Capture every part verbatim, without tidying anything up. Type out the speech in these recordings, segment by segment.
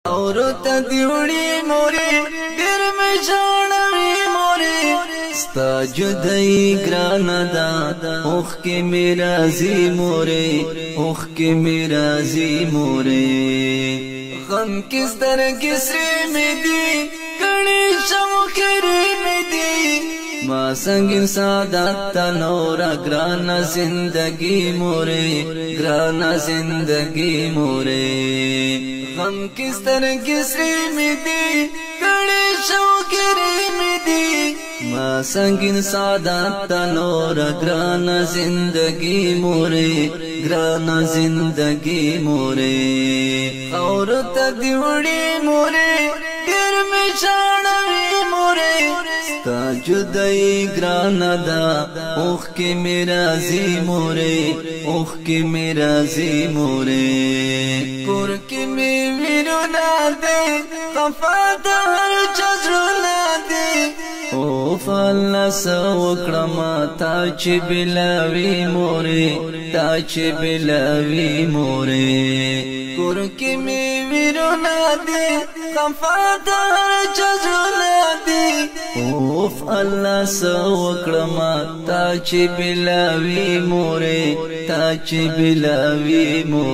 اور ته دیوړي مورې ډېر مې ژړوي مورې ستا جدایي ګرانه ده اوښکې مې راځي مورې اوښکې مې راځي مورې غم کې سترګې سرې مې دي ګڼې شوقېرې مې دي ما سنگین سعادت تا نورا گرانا زندگی مورے گرانا زندگی مورے غم کس طرح کسری میں دی کڑے شوقری میں دی ما سنگین سعادت تا نورا گرانا زندگی مورے گرانا زندگی مورے اور تا دیوڑی مورے دیر میں شاڑوی مورے ستا جدائی گرانا دا اوښکې مې راځي مورې اوښکې مې راځي مورې کور کې مې ویرونه دی خفا د هر چا زړونه دی اوف الله څه وکړمه تا چې بلاوي مورې تا چې بلاوي مورې کور کې مې ویرونه دی خفا د هر چا زړونه دی اوف الله څه وکړمه تا چې بلاوي مورې تا چې بلاوي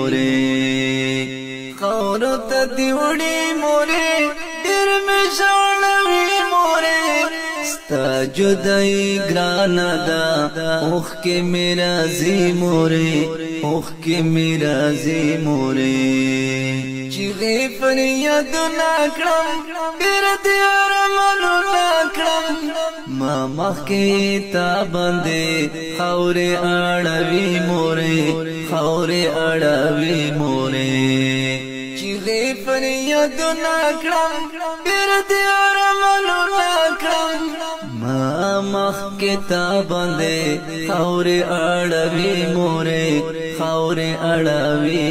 مورې خاورو ته دې وړي مورې ډېر مې ژړوي مورې ستا جدایي ګرانه ده اوښکې مې راځي مورې اوښکې مې راځي مورې چیغې فریادونه کړم ډېر دې ارمانونه کړم ما مخکې تا باندې خاورې اړوي مورې خاورې اړوي مورې چیغې فریادونه کړم ډېر دې ارمانونه کړم ما مخکې تا باندې خاورې اړوي مورې خاورې اړوي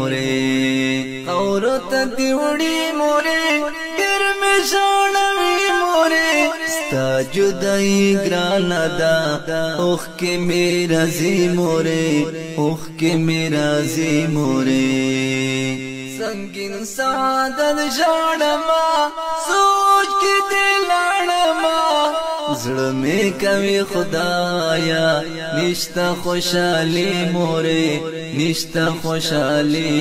مورې خاورو ته دې وړي مورې ډېر مې ژړوي مورې ستا جدایي ګرانه ده اوښکې مې راځي مورې اوښکې مې راځي مورې سنگین سعادت ژړمه سوچ کې دې لاړمه زړه مې کوي خدایا نشته خوشحالي مورې نشته خوشحالي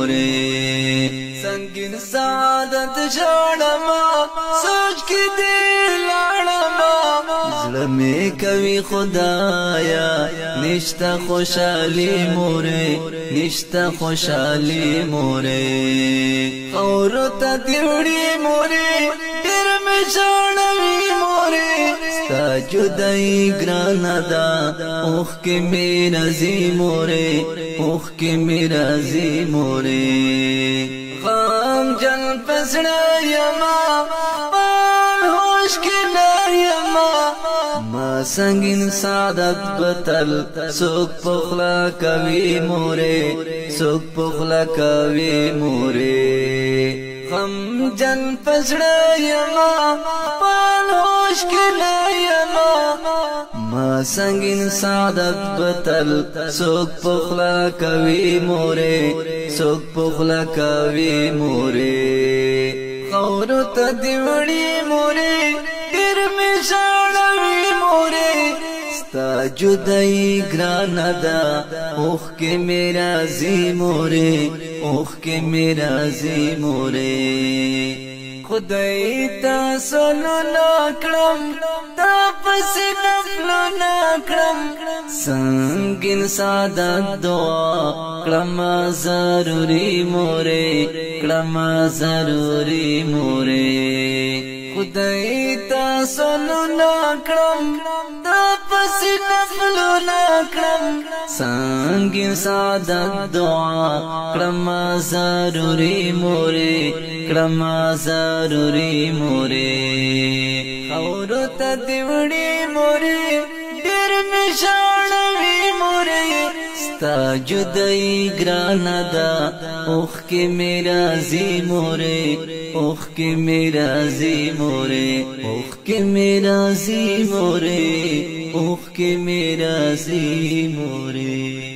مورې سنگین سعادت ژړمه سوچ کې دې لاړمه زړه مې کوي خدایا نشته خوشحالي مورې نشته خوشحالي مورې خاورو ته دې وړي مورې ډېر مې ژړوي مورې ستا جدایي ګرانه ده اوښکې مې راځي مورې اوښکې مې راځي مورې غمجن په زړه یمه خپل هوش کې نه یمه ما سنگین سعادت بتل څوک په خوله کوي مورې څوک په خوله کوي مورې غمجن په زړه یمه خپل هوش کې نه یمه ما سنگین سعادت بتل څوک په خوله کوي مورې څوک په خوله کوي مورې خاورو ته دې وړي مورې ډېر مې ژړوي مورې ستا جدایي ګرانه ده اوښکې مې راځي مورې اوښکې مې راځي مورې خدای ته سلونه کړم تا پسې نفلونه کړم سنگین سعادت دعا کړم ضروري مورې کړم ضروري مورې خدای ته سلونه کړم تا پسې نفلونه کړم سنگین سعادت دعا کړم ضروري مورې کړم ضروري مورې خاورو ته دې وړي مورې ډېر مې ژړوي مورې ستا جدایي ګرانه ده اوښکې مې راځي مورې اوښکې مې راځي مورې اوښکې مې راځي مورې اوښکې مې راځي مورې